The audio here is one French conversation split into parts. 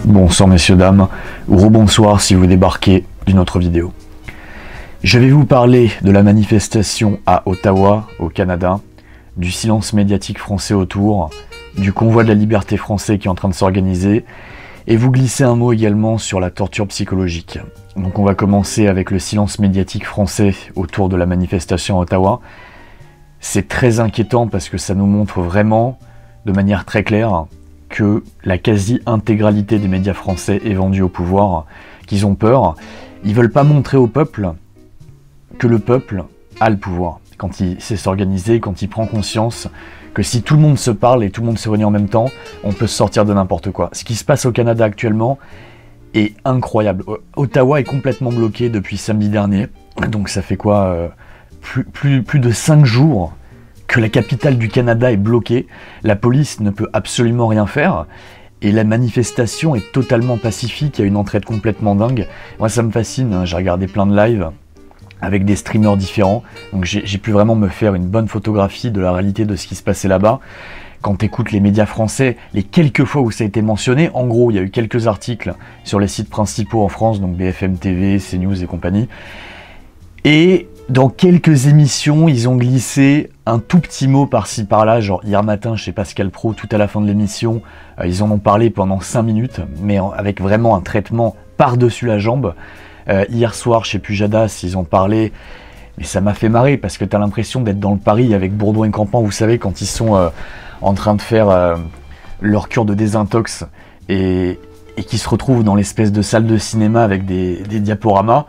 Bonsoir messieurs dames, ou rebonsoir si vous débarquez d'une autre vidéo. Je vais vous parler de la manifestation à Ottawa, au Canada, du silence médiatique français autour, du convoi de la liberté français qui est en train de s'organiser, et vous glisser un mot également sur la torture psychologique. Donc on va commencer avec le silence médiatique français autour de la manifestation à Ottawa. C'est très inquiétant parce que ça nous montre vraiment, de manière très claire, que la quasi-intégralité des médias français est vendue au pouvoir, qu'ils ont peur. Ils veulent pas montrer au peuple que le peuple a le pouvoir. Quand il sait s'organiser, quand il prend conscience que si tout le monde se parle et tout le monde se réunit en même temps, on peut se sortir de n'importe quoi. Ce qui se passe au Canada actuellement est incroyable. Ottawa est complètement bloqué depuis samedi dernier, donc ça fait quoi plus de 5 jours que la capitale du Canada est bloquée, la police ne peut absolument rien faire, et la manifestation est totalement pacifique, il y a une entraide complètement dingue. Moi ça me fascine, hein, j'ai regardé plein de lives avec des streamers différents, donc j'ai pu vraiment me faire une bonne photographie de la réalité de ce qui se passait là-bas. Quand tu écoutes les médias français, les quelques fois où ça a été mentionné, en gros il y a eu quelques articles sur les sites principaux en France, donc BFM TV, CNews et compagnie, et dans quelques émissions, ils ont glissé un tout petit mot par-ci par-là, genre hier matin chez Pascal Praud, tout à la fin de l'émission, ils en ont parlé pendant 5 minutes, mais avec vraiment un traitement par-dessus la jambe. Hier soir chez Pujadas, ils ont parlé, mais ça m'a fait marrer, parce que t'as l'impression d'être dans le Paris avec Bourdon et Campan, vous savez, quand ils sont en train de faire leur cure de désintox, et qui se retrouvent dans l'espèce de salle de cinéma avec des diaporamas.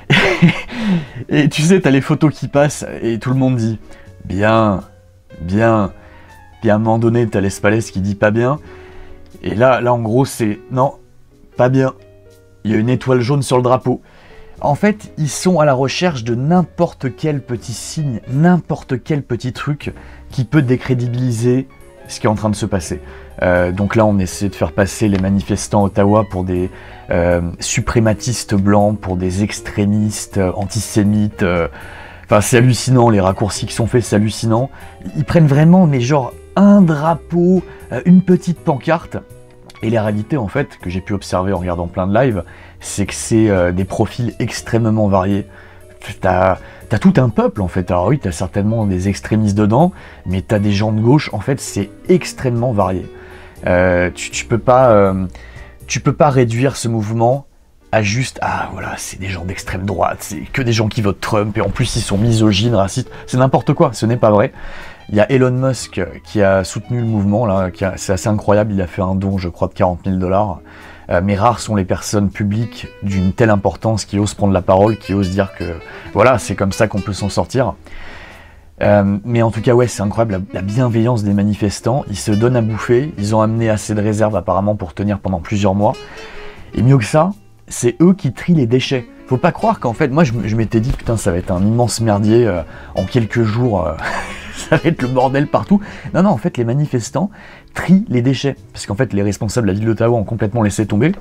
Et tu sais, t'as les photos qui passent et tout le monde dit bien, bien. Puis à un moment donné, t'as l'Espalès qui dit pas bien. Et là en gros, c'est non, pas bien. Il y a une étoile jaune sur le drapeau. En fait, ils sont à la recherche de n'importe quel petit signe, n'importe quel petit truc qui peut décrédibiliser ce qui est en train de se passer. Donc là, on essaie de faire passer les manifestants à Ottawa pour des suprématistes blancs, pour des extrémistes antisémites. Enfin, c'est hallucinant, les raccourcis qui sont faits, c'est hallucinant. Ils prennent vraiment, mais genre, un drapeau, une petite pancarte. Et la réalité, en fait, que j'ai pu observer en regardant plein de lives, c'est que c'est des profils extrêmement variés. T'as tout un peuple en fait, alors oui t'as certainement des extrémistes dedans, mais t'as des gens de gauche, en fait c'est extrêmement varié. Tu peux pas réduire ce mouvement à juste, ah voilà c'est des gens d'extrême droite, c'est que des gens qui votent Trump, et en plus ils sont misogynes, racistes, c'est n'importe quoi, ce n'est pas vrai. Il y a Elon Musk qui a soutenu le mouvement, là, c'est assez incroyable, il a fait un don je crois de 40 000 $. Mais rares sont les personnes publiques d'une telle importance qui osent prendre la parole, qui osent dire que voilà, c'est comme ça qu'on peut s'en sortir. Mais en tout cas, ouais, c'est incroyable la bienveillance des manifestants. Ils se donnent à bouffer, ils ont amené assez de réserves apparemment pour tenir pendant plusieurs mois. Et mieux que ça, c'est eux qui trient les déchets. Faut pas croire qu'en fait, moi je m'étais dit, putain, ça va être un immense merdier en quelques jours. Ça va être le bordel partout. Non, en fait, les manifestants trient les déchets. Parce qu'en fait, les responsables de la ville d'Ottawa ont complètement laissé tomber.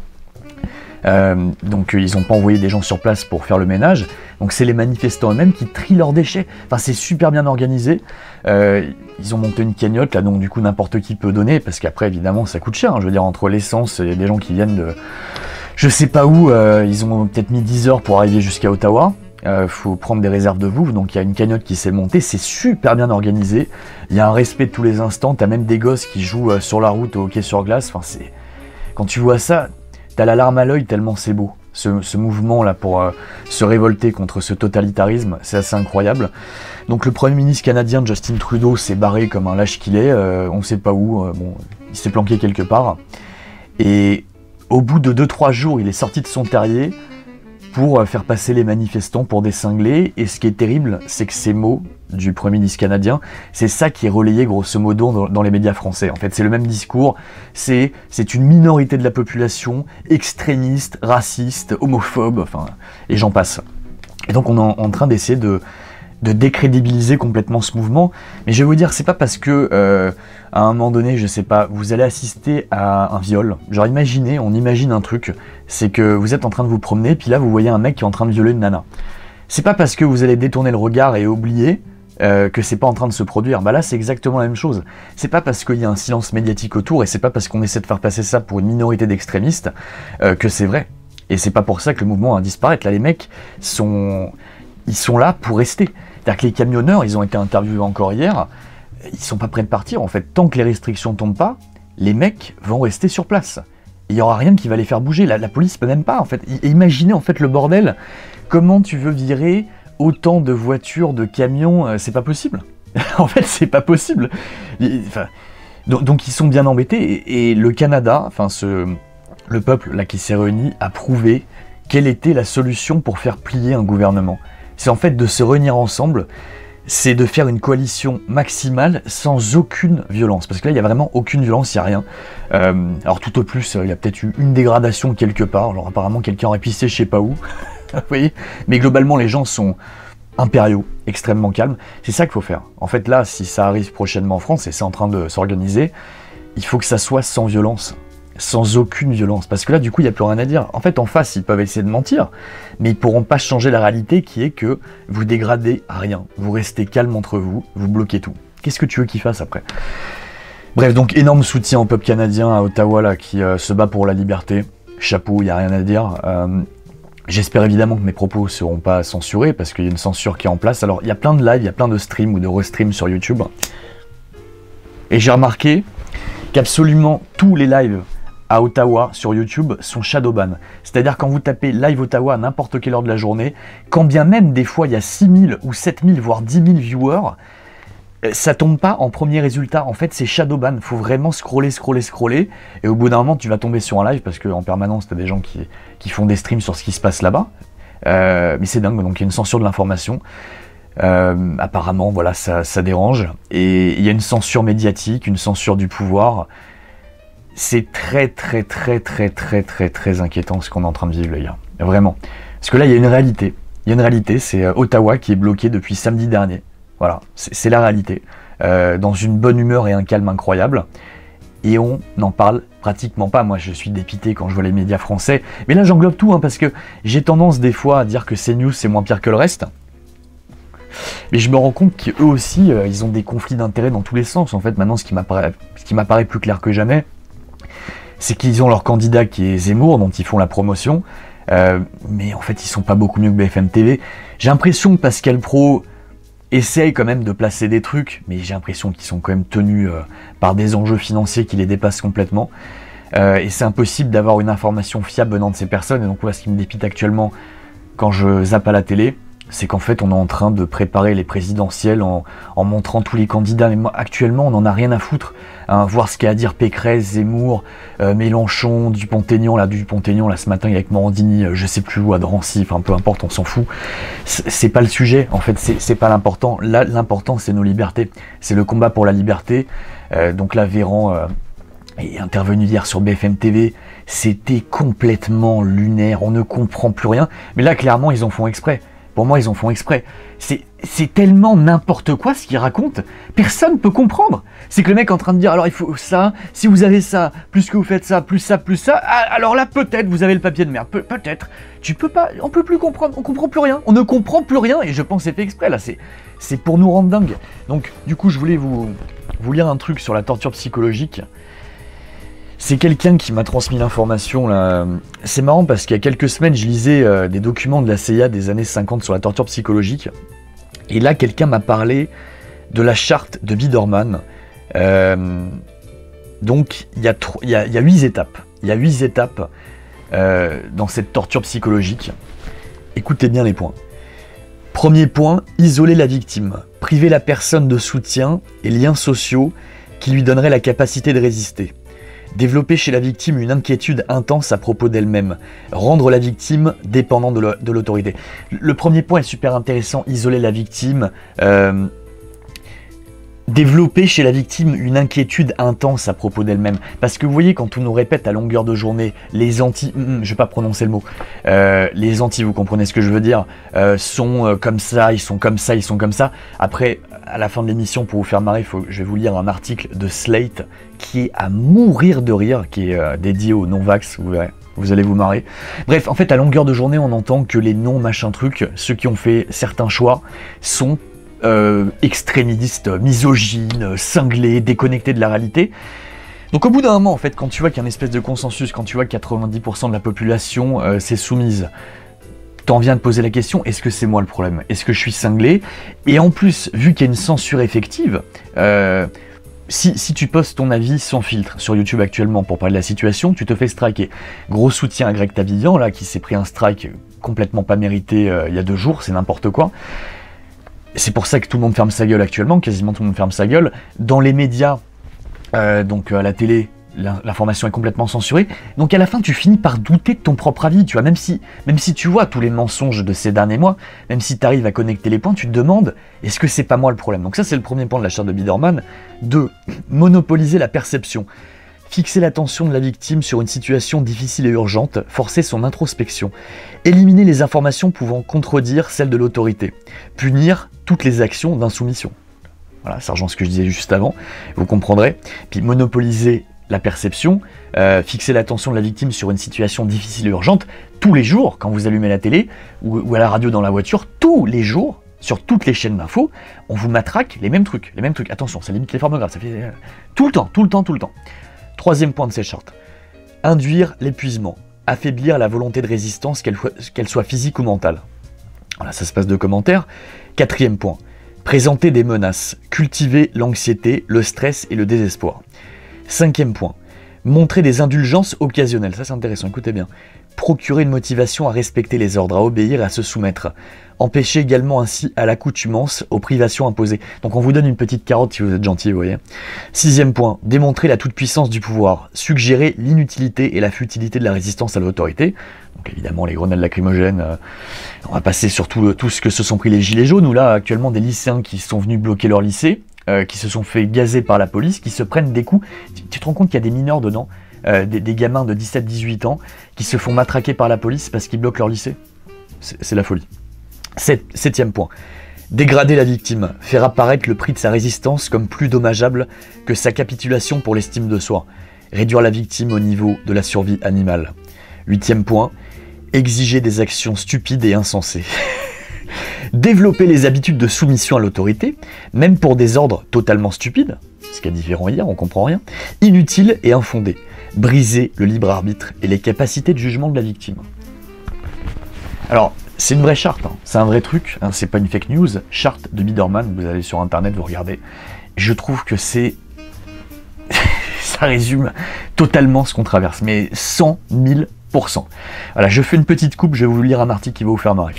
Donc, ils n'ont pas envoyé des gens sur place pour faire le ménage. Donc, c'est les manifestants eux-mêmes qui trient leurs déchets. Enfin, c'est super bien organisé. Ils ont monté une cagnotte, là, donc du coup, n'importe qui peut donner. Parce qu'après, évidemment, ça coûte cher. Hein. Je veux dire, entre l'essence, il y a des gens qui viennent de... Je sais pas où. Ils ont peut-être mis 10 heures pour arriver jusqu'à Ottawa. Faut prendre des réserves de vous, donc il y a une cagnotte qui s'est montée, c'est super bien organisé, il y a un respect de tous les instants, t'as même des gosses qui jouent sur la route au hockey sur glace, enfin c'est... Quand tu vois ça, t'as la larme à l'œil tellement c'est beau, ce mouvement là pour se révolter contre ce totalitarisme, c'est assez incroyable. Donc le Premier ministre canadien Justin Trudeau s'est barré comme un lâche qu'il est, on sait pas où, bon, il s'est planqué quelque part, et au bout de 2-3 jours, il est sorti de son terrier, pour faire passer les manifestants pour des cinglés, et ce qui est terrible, c'est que ces mots du Premier ministre canadien, c'est ça qui est relayé grosso modo dans les médias français. En fait, c'est le même discours, c'est une minorité de la population, extrémiste, raciste, homophobe, enfin, et j'en passe. Et donc on est en train d'essayer de décrédibiliser complètement ce mouvement, mais je vais vous dire, c'est pas parce que à un moment donné, je sais pas, vous allez assister à un viol, genre on imagine un truc, c'est que vous êtes en train de vous promener, puis là vous voyez un mec qui est en train de violer une nana. C'est pas parce que vous allez détourner le regard et oublier que c'est pas en train de se produire. Bah là, c'est exactement la même chose. C'est pas parce qu'il y a un silence médiatique autour, et c'est pas parce qu'on essaie de faire passer ça pour une minorité d'extrémistes que c'est vrai. Et c'est pas pour ça que le mouvement va disparaître. Là, les mecs ils sont là pour rester. C'est-à-dire que les camionneurs, ils ont été interviewés encore hier, ils sont pas prêts de partir. En fait, tant que les restrictions tombent pas, les mecs vont rester sur place. Il y aura rien qui va les faire bouger. La police peut même pas, en fait. Imaginez, en fait, le bordel. Comment tu veux virer autant de voitures, de camions, c'est pas possible. En fait, c'est pas possible. Donc ils sont bien embêtés, et le Canada, le peuple là qui s'est réuni, a prouvé quelle était la solution pour faire plier un gouvernement. C'est en fait de se réunir ensemble, c'est de faire une coalition maximale sans aucune violence. Parce que là, il n'y a vraiment aucune violence, il n'y a rien. Alors tout au plus, il y a peut-être eu une dégradation quelque part, genre apparemment quelqu'un aurait pissé je sais pas où. Vous voyez ? Mais globalement, les gens sont impériaux, extrêmement calmes. C'est ça qu'il faut faire. En fait, là, si ça arrive prochainement en France, et c'est en train de s'organiser, il faut que ça soit sans violence. Sans aucune violence. Parce que là, du coup, il n'y a plus rien à dire. En fait, en face, ils peuvent essayer de mentir, mais ils ne pourront pas changer la réalité qui est que vous dégradez à rien. Vous restez calme entre vous, vous bloquez tout. Qu'est-ce que tu veux qu'ils fassent après ? Bref, donc énorme soutien au peuple canadien à Ottawa, là, qui se bat pour la liberté. Chapeau, il n'y a rien à dire. J'espère évidemment que mes propos ne seront pas censurés, parce qu'il y a une censure qui est en place. Alors, il y a plein de lives, il y a plein de streams ou de restreams sur YouTube. Et j'ai remarqué qu'absolument tous les lives à Ottawa sur YouTube sont shadowban. C'est-à-dire quand vous tapez live Ottawa à n'importe quelle heure de la journée, quand bien même des fois il y a 6000 ou 7000 voire 10 000 viewers, ça tombe pas en premier résultat. En fait, c'est shadowban. Il faut vraiment scroller. Et au bout d'un moment, tu vas tomber sur un live parce qu'en permanence, tu as des gens qui font des streams sur ce qui se passe là-bas. Mais c'est dingue. Donc, il y a une censure de l'information. Apparemment, voilà, ça dérange. Et il y a une censure médiatique, une censure du pouvoir. C'est très inquiétant ce qu'on est en train de vivre, les gars. Vraiment. Parce que là, il y a une réalité. C'est Ottawa qui est bloqué depuis samedi dernier. Voilà, c'est la réalité. Dans une bonne humeur et un calme incroyable. Et on n'en parle pratiquement pas. Moi, je suis dépité quand je vois les médias français. Mais là, j'englobe tout, hein, parce que j'ai tendance des fois à dire que CNews, c'est moins pire que le reste. Mais je me rends compte qu'eux aussi, ils ont des conflits d'intérêts dans tous les sens. En fait, maintenant, ce qui m'apparaît plus clair que jamais, c'est qu'ils ont leur candidat qui est Zemmour, dont ils font la promotion. Mais en fait, ils sont pas beaucoup mieux que BFM TV. J'ai l'impression que Pascal Praud essaye quand même de placer des trucs, mais j'ai l'impression qu'ils sont quand même tenus par des enjeux financiers qui les dépassent complètement. Et c'est impossible d'avoir une information fiable venant de ces personnes. Et donc, voilà, ce qui me dépite actuellement quand je zappe à la télé, c'est qu'en fait, on est en train de préparer les présidentielles en montrant tous les candidats. Mais moi, actuellement, on n'en a rien à foutre. Hein, voir ce qu'a à dire Pécresse, Zemmour, Mélenchon, Dupont-Aignan. Là, ce matin, il est avec Morandini, je sais plus où, à Drancy, enfin, peu importe, on s'en fout. C'est pas le sujet, en fait, c'est pas l'important. Là, l'important, c'est nos libertés. C'est le combat pour la liberté. Donc là, Véran est intervenu hier sur BFM TV. C'était complètement lunaire. On ne comprend plus rien. Mais là, clairement, ils en font exprès. Pour moi, ils en font exprès. C'est tellement n'importe quoi ce qu'ils racontent. Personne ne peut comprendre. C'est que le mec est en train de dire, alors il faut ça, si vous avez ça, plus que vous faites ça, plus ça, alors là peut-être vous avez le papier de merde. Peut-être. Tu peux pas, on peut plus comprendre, on comprend plus rien. On ne comprend plus rien et je pense que c'est fait exprès là. C'est pour nous rendre dingues. Donc du coup, je voulais vous lire un truc sur la torture psychologique. C'est quelqu'un qui m'a transmis l'information là. C'est marrant parce qu'il y a quelques semaines, je lisais des documents de la CIA des années 50 sur la torture psychologique. Et là, quelqu'un m'a parlé de la charte de Biderman. Donc, il y a 8 étapes. Il y a 8 étapes dans cette torture psychologique. Écoutez bien les points. Premier point, isoler la victime. Priver la personne de soutien et liens sociaux qui lui donneraient la capacité de résister. Développer chez la victime une inquiétude intense à propos d'elle-même. Rendre la victime dépendante de l'autorité. Le premier point est super intéressant, isoler la victime. Développer chez la victime une inquiétude intense à propos d'elle-même. Parce que vous voyez, quand on nous répète à longueur de journée, les anti... je vais pas prononcer le mot. Les anti, vous comprenez ce que je veux dire, sont comme ça, ils sont comme ça, ils sont comme ça. Après, à la fin de l'émission, pour vous faire marrer, je vais vous lire un article de Slate qui est à mourir de rire, qui est dédié aux non-vax, vous verrez. Vous allez vous marrer. Bref, en fait, à longueur de journée, on entend que les non-machin trucs, ceux qui ont fait certains choix, sont extrémiste, misogyne, cinglé, déconnecté de la réalité. Donc au bout d'un moment, en fait, quand tu vois qu'il y a une espèce de consensus, quand tu vois que 90% de la population s'est soumise, t'en viens de poser la question, est-ce que c'est moi le problème? Est-ce que je suis cinglé? Et en plus, vu qu'il y a une censure effective, si tu postes ton avis sans filtre sur YouTube actuellement pour parler de la situation, tu te fais striker. Gros soutien à Greg Tavidian, là, qui s'est pris un strike complètement pas mérité il y a 2 jours, c'est n'importe quoi. C'est pour ça que tout le monde ferme sa gueule actuellement, quasiment tout le monde ferme sa gueule. Dans les médias, donc à la télé, l'information est complètement censurée. Donc à la fin, tu finis par douter de ton propre avis. Tu vois, même si tu vois tous les mensonges de ces derniers mois, même si tu arrives à connecter les points, tu te demandes, est-ce que c'est pas moi le problème? Donc ça, c'est le premier point de la charte de Biderman. 2. Monopoliser la perception. Fixer l'attention de la victime sur une situation difficile et urgente, forcer son introspection, éliminer les informations pouvant contredire celles de l'autorité, punir toutes les actions d'insoumission. Voilà, ça rejoint ce que je disais juste avant, vous comprendrez. Puis monopoliser la perception, fixer l'attention de la victime sur une situation difficile et urgente, tous les jours, quand vous allumez la télé, ou à la radio dans la voiture, tous les jours, sur toutes les chaînes d'infos, on vous matraque les mêmes trucs. Attention, ça limite les formes graves, ça fait tout le temps. 3e point de cette charte. Induire l'épuisement. Affaiblir la volonté de résistance, qu'elle soit physique ou mentale. Voilà, ça se passe de commentaires. 4e point. Présenter des menaces. Cultiver l'anxiété, le stress et le désespoir. 5e point. Montrer des indulgences occasionnelles. Ça, c'est intéressant, écoutez bien. Procurer une motivation à respecter les ordres, à obéir et à se soumettre. Empêcher également ainsi à l'accoutumance, aux privations imposées. Donc on vous donne une petite carotte si vous êtes gentil, vous voyez. 6e point, démontrer la toute-puissance du pouvoir. Suggérer l'inutilité et la futilité de la résistance à l'autorité. Donc évidemment les grenades lacrymogènes, on va passer sur tout ce que se sont pris les gilets jaunes, où là actuellement des lycéens qui sont venus bloquer leur lycée, qui se sont fait gazer par la police, qui se prennent des coups. Tu te rends compte qu'il y a des mineurs dedans, des gamins de 17-18 ans, qui se font matraquer par la police parce qu'ils bloquent leur lycée. C'est la folie. 7e point. Dégrader la victime, faire apparaître le prix de sa résistance comme plus dommageable que sa capitulation pour l'estime de soi. Réduire la victime au niveau de la survie animale. 8e point. Exiger des actions stupides et insensées. Développer les habitudes de soumission à l'autorité, même pour des ordres totalement stupides, ce qui est différent hier, on comprend rien, inutiles et infondés. Briser le libre arbitre et les capacités de jugement de la victime. Alors, c'est une vraie charte, hein. C'est un vrai truc, hein. C'est pas une fake news. Charte de Biderman, vous allez sur internet, vous regardez. Je trouve que c'est... ça résume totalement ce qu'on traverse, mais 100 000%. Voilà, je fais une petite coupe, je vais vous lire un article qui va vous faire marrer.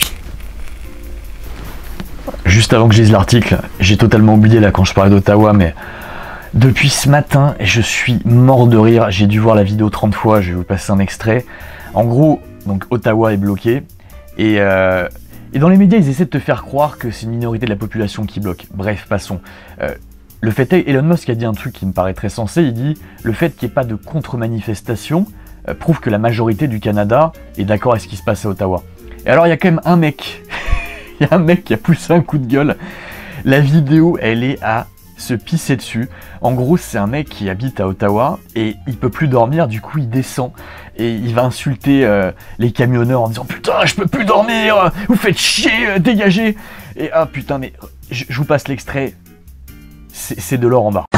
Juste avant que je lise l'article, j'ai totalement oublié là quand je parlais d'Ottawa, mais depuis ce matin, je suis mort de rire. J'ai dû voir la vidéo 30 fois, je vais vous passer un extrait. En gros, donc Ottawa est bloqué, et dans les médias, ils essaient de te faire croire que c'est une minorité de la population qui bloque. Bref, passons. Le fait est, Elon Musk a dit un truc qui me paraît très sensé, il dit « Le fait qu'il n'y ait pas de contre-manifestation prouve que la majorité du Canada est d'accord avec ce qui se passe à Ottawa. » Et alors, il y a quand même un mec... Il y a un mec qui a poussé un coup de gueule. La vidéo, elle est à se pisser dessus. En gros, c'est un mec qui habite à Ottawa et il peut plus dormir, du coup il descend et il va insulter les camionneurs en disant « Putain, je peux plus dormir, vous faites chier, dégagez !» Et ah putain, mais je vous passe l'extrait, c'est de l'or en bas.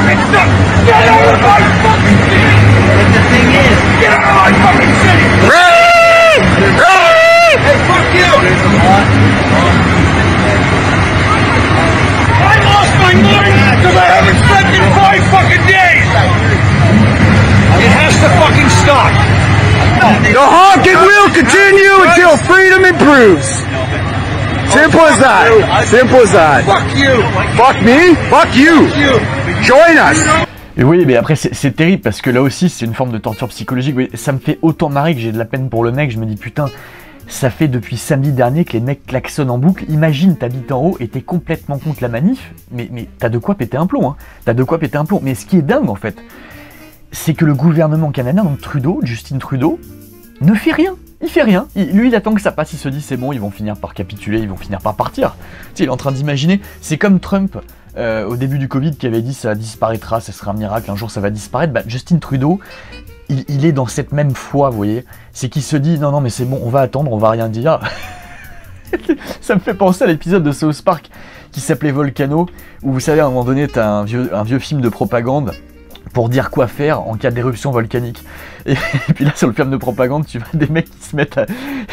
The honking will continue until freedom improves. Simple as that. Simple as that. Fuck you. Fuck me. Fuck you. Join us. Et oui, mais après c'est terrible parce que là aussi c'est une forme de torture psychologique. Oui, ça me fait autant marrer que j'ai de la peine pour le mec. Je me dis putain, ça fait depuis samedi dernier que les mecs klaxonnent en boucle. Imagine, t'habites en haut et t'es complètement contre la manif, mais t'as de quoi péter un plomb, hein. T'as de quoi péter un plomb. Mais ce qui est dingue en fait, c'est que le gouvernement canadien, donc Trudeau, Justin Trudeau, ne fait rien. Il fait rien. Lui, il attend que ça passe. Il se dit c'est bon, ils vont finir par capituler, ils vont finir par partir. Tu sais, il est en train d'imaginer. C'est comme Trump au début du Covid qui avait dit ça disparaîtra, ça sera un miracle, un jour ça va disparaître. Bah, Justin Trudeau, il est dans cette même foi, vous voyez. C'est qu'il se dit non mais c'est bon, on va attendre, on va rien dire. Ça me fait penser à l'épisode de South Park. qui s'appelait Volcano, où vous savez, à un moment donné, t'as un vieux film de propagande pour dire quoi faire en cas d'éruption volcanique. Et puis là, sur le film de propagande, tu vois des mecs qui se mettent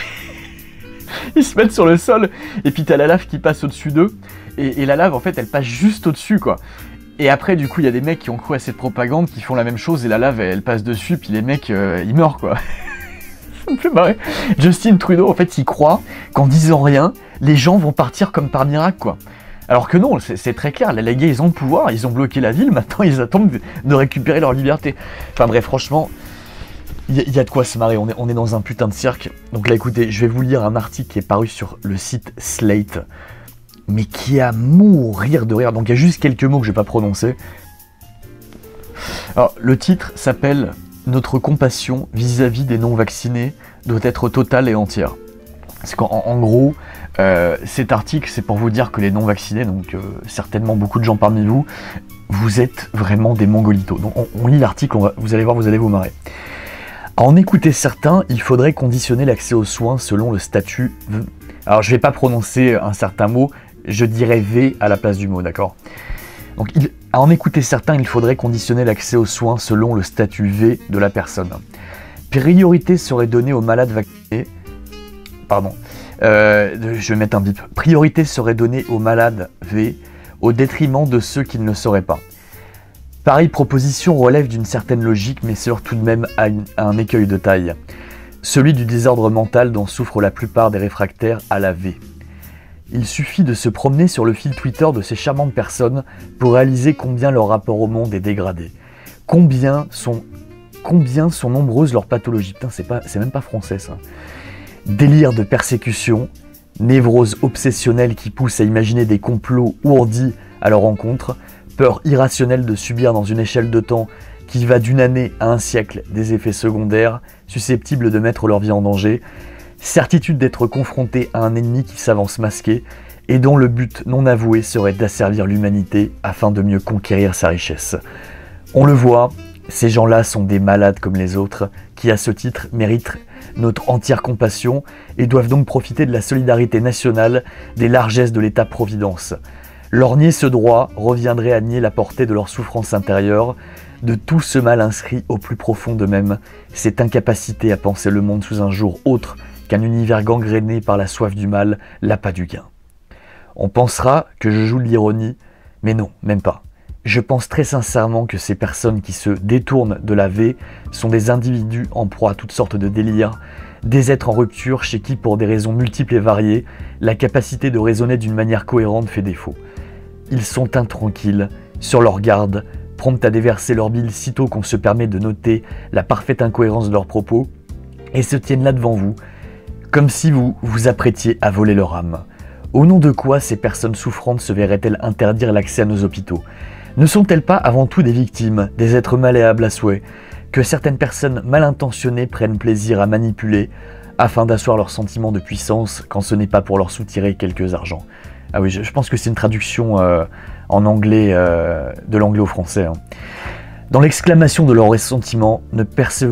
ils se mettent sur le sol, et puis t'as la lave qui passe au-dessus d'eux, et la lave, en fait, elle passe juste au-dessus, quoi. Et après, du coup, il y a des mecs qui ont cru à cette propagande, qui font la même chose, et la lave, elle passe dessus, puis les mecs, ils meurent, quoi. Ça me fait marrer. Justin Trudeau, en fait, il croit qu'en disant rien, les gens vont partir comme par miracle, quoi. Alors que non, c'est très clair, les gars, ils ont le pouvoir, ils ont bloqué la ville, maintenant, ils attendent de récupérer leur liberté. Enfin bref, franchement... Il y a de quoi se marrer, on est dans un putain de cirque. Donc là, écoutez, je vais vous lire un article qui est paru sur le site Slate, mais qui est à mourir de rire. Donc il y a juste quelques mots que je vais pas prononcer. Alors, le titre s'appelle « Notre compassion vis-à-vis des non-vaccinés doit être totale et entière ». Parce qu'en gros, cet article, c'est pour vous dire que les non-vaccinés, donc certainement beaucoup de gens parmi vous, vous êtes vraiment des mongolitos. Donc on lit l'article, vous allez voir, vous allez vous marrer. À en écouter certains, il faudrait conditionner l'accès aux soins selon le statut... Alors je vais pas prononcer un certain mot, je dirais V à la place du mot, d'accord? Donc à en écouter certains, il faudrait conditionner l'accès aux soins selon le statut V de la personne. Priorité serait donnée aux malades vaccinés... Pardon, je vais mettre un bip. Priorité serait donnée aux malades V au détriment de ceux qui ne le seraient pas. Pareille proposition relève d'une certaine logique, mais sert tout de même à un écueil de taille. Celui du désordre mental dont souffrent la plupart des réfractaires à la V. Il suffit de se promener sur le fil Twitter de ces charmantes personnes pour réaliser combien leur rapport au monde est dégradé. Combien sont nombreuses leurs pathologies. Putain, c'est même pas français ça. Délire de persécution, névrose obsessionnelle qui pousse à imaginer des complots ourdis à leur encontre, peur irrationnelle de subir dans une échelle de temps qui va d'une année à un siècle des effets secondaires susceptibles de mettre leur vie en danger, certitude d'être confronté à un ennemi qui s'avance masqué et dont le but non avoué serait d'asservir l'humanité afin de mieux conquérir sa richesse. On le voit, ces gens-là sont des malades comme les autres qui à ce titre méritent notre entière compassion et doivent donc profiter de la solidarité nationale, des largesses de l'État-providence. Leur nier ce droit reviendrait à nier la portée de leur souffrance intérieure, de tout ce mal inscrit au plus profond d'eux-mêmes, cette incapacité à penser le monde sous un jour autre qu'un univers gangréné par la soif du mal, l'appât du gain. On pensera que je joue de l'ironie, mais non, même pas. Je pense très sincèrement que ces personnes qui se détournent de la V sont des individus en proie à toutes sortes de délires, des êtres en rupture chez qui, pour des raisons multiples et variées, la capacité de raisonner d'une manière cohérente fait défaut. Ils sont intranquilles, sur leur garde, prompts à déverser leur bile sitôt qu'on se permet de noter la parfaite incohérence de leurs propos, et se tiennent là devant vous, comme si vous vous apprêtiez à voler leur âme. Au nom de quoi ces personnes souffrantes se verraient-elles interdire l'accès à nos hôpitaux? Ne sont-elles pas avant tout des victimes, des êtres malléables à souhait, que certaines personnes mal intentionnées prennent plaisir à manipuler afin d'asseoir leur sentiment de puissance quand ce n'est pas pour leur soutirer quelques argents? Ah oui, je pense que c'est une traduction en anglais, de l'anglais au français. Hein. Dans l'exclamation de leur ressentiment, ne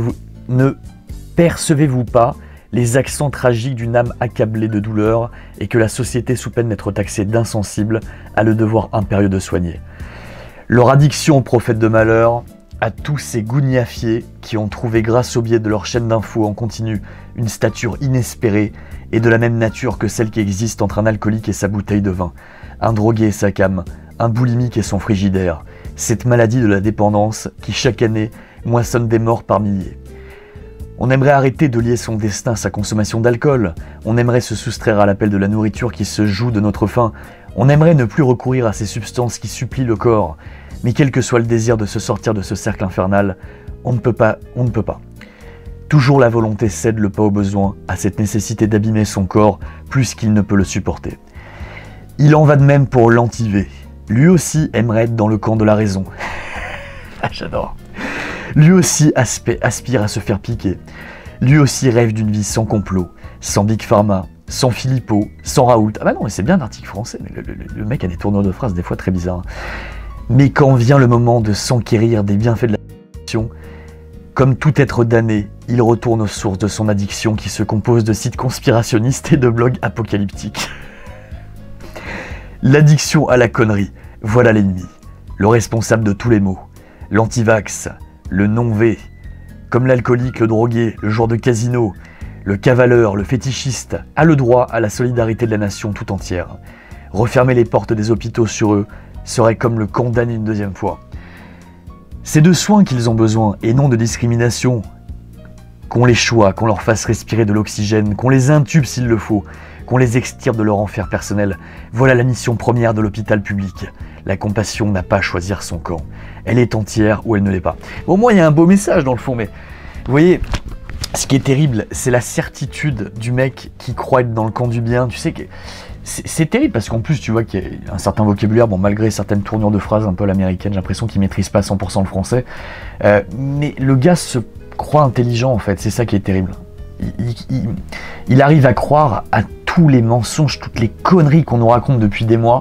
percevez-vous pas les accents tragiques d'une âme accablée de douleur et que la société, sous peine d'être taxée d'insensible, a le devoir impérieux de soigner? Leur addiction aux prophètes de malheur, à tous ces gougnafiers qui ont trouvé grâce au biais de leur chaîne d'infos en continu une stature inespérée et de la même nature que celle qui existe entre un alcoolique et sa bouteille de vin, un drogué et sa came, un boulimique et son frigidaire, cette maladie de la dépendance qui chaque année moissonne des morts par milliers. On aimerait arrêter de lier son destin à sa consommation d'alcool, on aimerait se soustraire à l'appel de la nourriture qui se joue de notre faim, on aimerait ne plus recourir à ces substances qui supplient le corps, mais quel que soit le désir de se sortir de ce cercle infernal, on ne peut pas. Toujours la volonté cède le pas au besoin, à cette nécessité d'abîmer son corps plus qu'il ne peut le supporter. Il en va de même pour l'anti-V. Lui aussi aimerait être dans le camp de la raison. Ah, j'adore. Lui aussi aspire à se faire piquer. Lui aussi rêve d'une vie sans complot, sans Big Pharma, sans Philippot, sans Raoult. Ah bah non, mais c'est bien un article français, mais le mec a des tournures de phrases des fois très bizarres. Mais quand vient le moment de s'enquérir des bienfaits de l'addiction, comme tout être damné, il retourne aux sources de son addiction qui se compose de sites conspirationnistes et de blogs apocalyptiques. L'addiction à la connerie, voilà l'ennemi. Le responsable de tous les maux. L'antivax, le non-V, comme l'alcoolique, le drogué, le joueur de casino, le cavaleur, le fétichiste, a le droit à la solidarité de la nation tout entière. Refermer les portes des hôpitaux sur eux serait comme le condamner une deuxième fois. C'est de soins qu'ils ont besoin et non de discrimination. Qu'on les choie, qu'on leur fasse respirer de l'oxygène, qu'on les intube s'il le faut, qu'on les extirpe de leur enfer personnel. Voilà la mission première de l'hôpital public. La compassion n'a pas à choisir son camp. Elle est entière ou elle ne l'est pas. Au moins, il y a un beau message dans le fond, mais vous voyez, ce qui est terrible, c'est la certitude du mec qui croit être dans le camp du bien. Tu sais que c'est terrible parce qu'en plus, tu vois qu'il y a un certain vocabulaire, bon, malgré certaines tournures de phrases un peu à l'américaine, j'ai l'impression qu'il maîtrise pas 100% le français. Mais le gars se croit intelligent, en fait, c'est ça qui est terrible. Il arrive à croire à tous les mensonges, toutes les conneries qu'on nous raconte depuis des mois.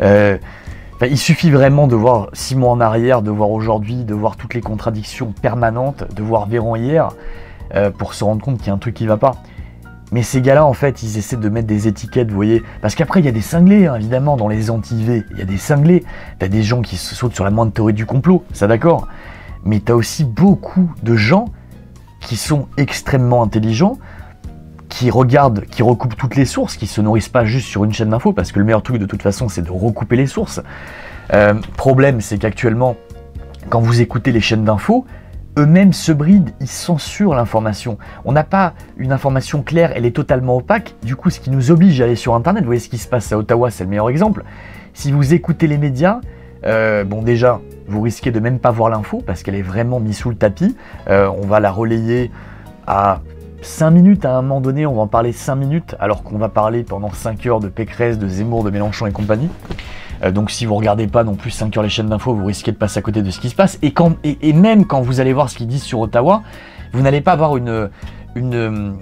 Il suffit vraiment de voir 6 mois en arrière, de voir aujourd'hui, de voir toutes les contradictions permanentes, de voir Véran hier, pour se rendre compte qu'il y a un truc qui va pas. Mais ces gars-là, en fait, ils essaient de mettre des étiquettes, vous voyez. Parce qu'après, il y a des cinglés, hein, évidemment, dans les anti-V. Il y a des cinglés. T'as des gens qui se sautent sur la moindre théorie du complot, ça d'accord. Mais t'as aussi beaucoup de gens qui sont extrêmement intelligents, qui regardent, qui recoupent toutes les sources, qui se nourrissent pas juste sur une chaîne d'infos, parce que le meilleur truc de toute façon, c'est de recouper les sources. Problème, c'est qu'actuellement, quand vous écoutez les chaînes d'infos, eux-mêmes se brident, ils censurent l'information. On n'a pas une information claire, elle est totalement opaque, du coup ce qui nous oblige à aller sur Internet, vous voyez ce qui se passe à Ottawa, c'est le meilleur exemple. Si vous écoutez les médias, bon déjà, vous risquez de même pas voir l'info, parce qu'elle est vraiment mise sous le tapis, on va la relayer à 5 minutes à un moment donné, on va en parler 5 minutes, alors qu'on va parler pendant 5 heures de Pécresse, de Zemmour, de Mélenchon et compagnie. Donc si vous regardez pas non plus 5 heures les chaînes d'infos, vous risquez de passer à côté de ce qui se passe. Et même quand vous allez voir ce qu'ils disent sur Ottawa, vous n'allez pas avoir une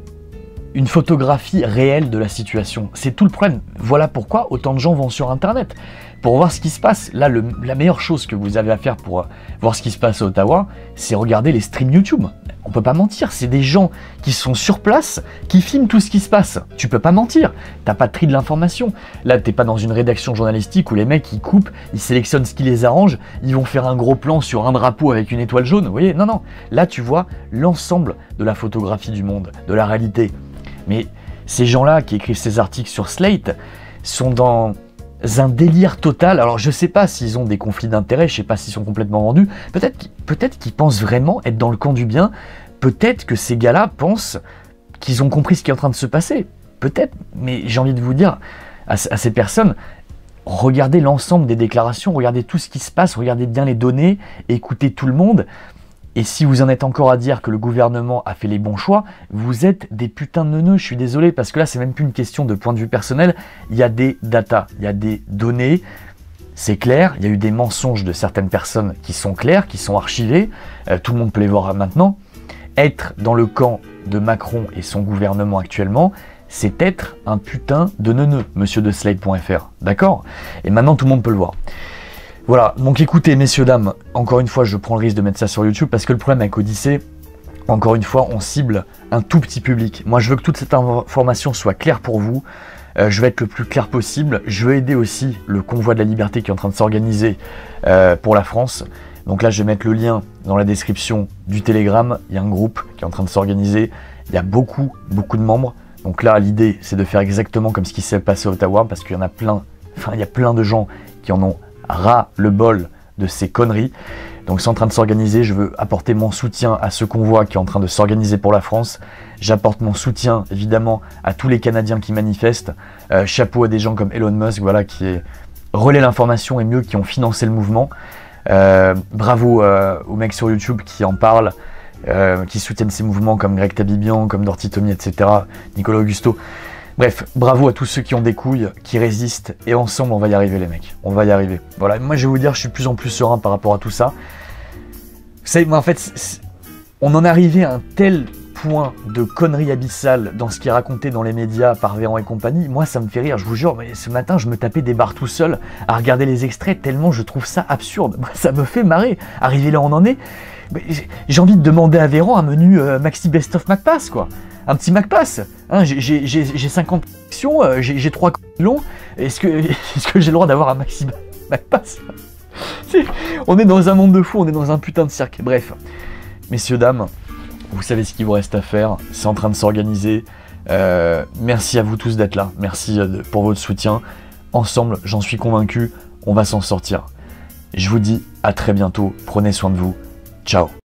photographie réelle de la situation. C'est tout le problème. Voilà pourquoi autant de gens vont sur Internet. Pour voir ce qui se passe. Là, la meilleure chose que vous avez à faire pour voir ce qui se passe à Ottawa, c'est regarder les streams YouTube. On peut pas mentir, c'est des gens qui sont sur place, qui filment tout ce qui se passe. Tu peux pas mentir, t'as pas de tri de l'information. Là, t'es pas dans une rédaction journalistique où les mecs, ils coupent, ils sélectionnent ce qui les arrange, ils vont faire un gros plan sur un drapeau avec une étoile jaune, vous voyez. Non, non, là, tu vois l'ensemble de la photographie du monde, de la réalité. Mais ces gens-là qui écrivent ces articles sur Slate sont dans un délire total. Alors je sais pas s'ils ont des conflits d'intérêts, je sais pas s'ils sont complètement vendus, peut-être qu'ils pensent vraiment être dans le camp du bien, peut-être que ces gars-là pensent qu'ils ont compris ce qui est en train de se passer, peut-être, mais j'ai envie de vous dire à ces personnes, regardez l'ensemble des déclarations, regardez tout ce qui se passe, regardez bien les données, écoutez tout le monde. Et si vous en êtes encore à dire que le gouvernement a fait les bons choix, vous êtes des putains de neuneux, je suis désolé, parce que là, c'est même plus une question de point de vue personnel, il y a des datas, il y a des données, c'est clair, il y a eu des mensonges de certaines personnes qui sont clairs, qui sont archivés, tout le monde peut les voir maintenant. Être dans le camp de Macron et son gouvernement actuellement, c'est être un putain de neuneux, monsieur de Slate.fr, d'accord? Et maintenant, tout le monde peut le voir. Voilà, donc écoutez, messieurs, dames, encore une fois, je prends le risque de mettre ça sur YouTube parce que le problème avec Odyssée, encore une fois, on cible un tout petit public. Moi, je veux que toute cette information soit claire pour vous. Je vais être le plus clair possible. Je veux aider aussi le convoi de la liberté qui est en train de s'organiser pour la France. Donc là, je vais mettre le lien dans la description du Telegram. Il y a un groupe qui est en train de s'organiser. Il y a beaucoup de membres. Donc là, l'idée, c'est de faire exactement comme ce qui s'est passé à Ottawa parce qu'il y en a plein, il y a plein de gens qui en ont ras le bol de ces conneries. Donc c'est en train de s'organiser, je veux apporter mon soutien à ce convoi qui est en train de s'organiser pour la France. J'apporte mon soutien évidemment à tous les Canadiens qui manifestent. Chapeau à des gens comme Elon Musk, voilà, qui relaient l'information et mieux qui ont financé le mouvement. Bravo aux mecs sur YouTube qui en parlent, qui soutiennent ces mouvements comme Greg Tabibian, comme Dorty Tommy, etc. Nicolas Augusto. Bref, bravo à tous ceux qui ont des couilles, qui résistent, et ensemble on va y arriver les mecs, on va y arriver. Voilà, moi je vais vous dire, je suis de plus en plus serein par rapport à tout ça. Vous savez, en fait, on en est arrivé à un tel point de conneries abyssales dans ce qui est raconté dans les médias par Véran et compagnie, moi ça me fait rire, je vous jure, mais ce matin je me tapais des barres tout seul à regarder les extraits tellement je trouve ça absurde. Ça me fait marrer. Arrivé là on en est, j'ai envie de demander à Véran un menu Maxi Best of MacPass, quoi. Un petit MacPass. Hein, j'ai 50 actions, j'ai 3 longs. Est-ce que j'ai le droit d'avoir un Maxi MacPass? On est dans un monde de fous, on est dans un putain de cirque. Bref, messieurs, dames, vous savez ce qu'il vous reste à faire. C'est en train de s'organiser. Merci à vous tous d'être là. Merci pour votre soutien. Ensemble, j'en suis convaincu, on va s'en sortir. Je vous dis à très bientôt. Prenez soin de vous. Ciao.